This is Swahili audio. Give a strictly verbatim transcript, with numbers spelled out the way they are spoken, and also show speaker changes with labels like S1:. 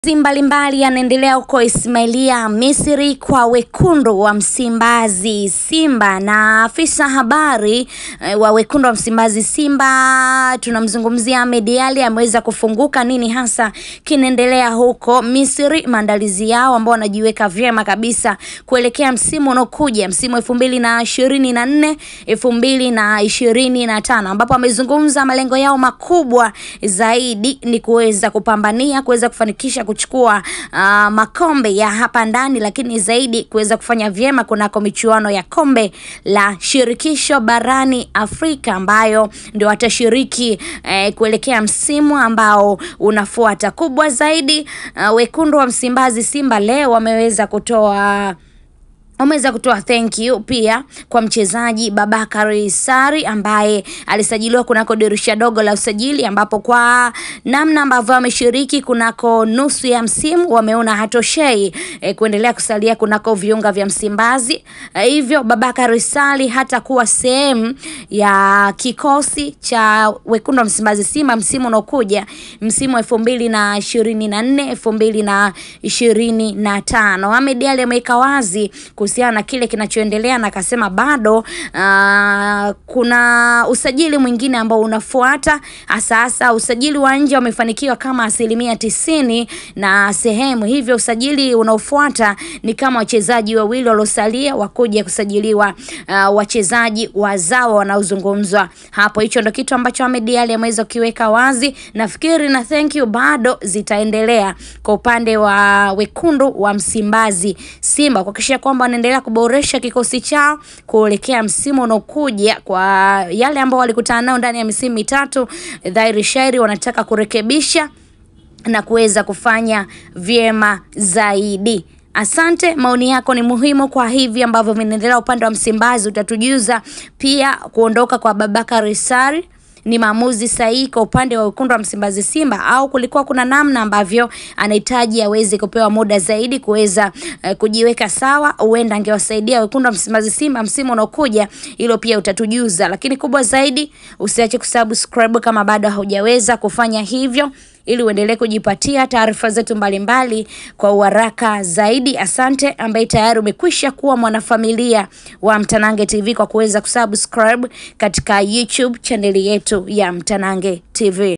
S1: Mbalimbali yanaendelea huko Ismailia, Misri kwa wekundu wa Msimbazi Simba, na afisa habari e, wa wekundu wa Msimbazi Simba tunamzungumzia Ahmed Ally ameweza kufunguka nini hasa kinaendelea huko Misri, maandalizi yao ambao wanajiweka vyema kabisa kuelekea msimu unaokuja, msimu elfu mbili na ishirini na nne elfu mbili na ishirini na tano, ambapo amezungumza malengo yao makubwa zaidi ni kuweza kupambania kuweza kufanikisha kuchukua uh, makombe ya hapa ndani, lakini zaidi kuweza kufanya vyema kunako michuano ya kombe la shirikisho barani Afrika ambayo ndio watashiriki eh, kuelekea msimu ambao unafuata. Kubwa zaidi uh, wekundu wa Msimbazi Simba leo wameweza kutoa Wameweza kutoa thank you pia kwa mchezaji Babakar Sari ambaye alisajiliwa kunako dirisha dogo la usajili, ambapo kwa namna ambavyo ameshiriki kunako nusu ya msimu wameona hatoshei e, kuendelea kusalia kunako viunga vya Msimbazi. E, hivyo Babakar Sari hata kuwa sehemu ya kikosi cha wekundu wa Msimbazi Simba msimu unaokuja, msimu elfu mbili na ishirini na nne elfu mbili na ishirini na tano. Ahmed Ally ameweka wazi kuhusiana na kile kinachoendelea na akasema bado uh, kuna usajili mwingine ambao unafuata. Hasa usajili wa nje wamefanikiwa kama asilimia tisini na sehemu, hivyo usajili unaofuata ni kama wachezaji wawili waliosalia wakuja kusajiliwa uh, wachezaji wazao wanaozungumzwa hapo. Hicho ndio kitu ambacho Ahmed Ally ameweza kiweka wazi. Nafikiri na thank you bado zitaendelea kwa upande wa wekundu wa Msimbazi Simba kuhakikisha kwamba wanaendelea kuboresha kikosi chao kuelekea msimu unaokuja. Kwa yale ambao walikutana nao ndani ya misimu mitatu, dhahiri shairi wanataka kurekebisha na kuweza kufanya vyema zaidi. Asante, maoni yako ni muhimu kwa hivi ambavyo vinaendelea upande wa Msimbazi. Utatujuza pia kuondoka kwa Babakar Sari ni maamuzi sahihi kwa upande wa wekundu wa Msimbazi Simba, au kulikuwa kuna namna ambavyo anahitaji aweze kupewa muda zaidi kuweza uh, kujiweka sawa, huenda angewasaidia wekundu wa Msimbazi Simba msimu unaokuja. Hilo pia utatujuza, lakini kubwa zaidi usiache kusubscribe kama bado haujaweza kufanya hivyo, ili uendelee kujipatia taarifa zetu mbalimbali kwa uharaka zaidi. Asante ambaye tayari umekwisha kuwa mwanafamilia wa Mtanange T V kwa kuweza kusubscribe katika YouTube channel yetu ya Mtanange T V.